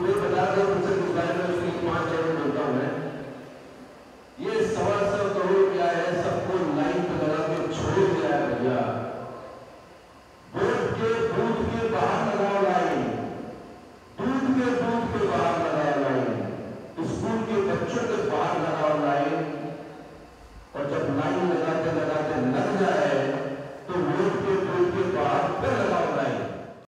मुझे बता दो मुझसे कुछ बारे में उसकी 5 चैनल बनता हूँ मैं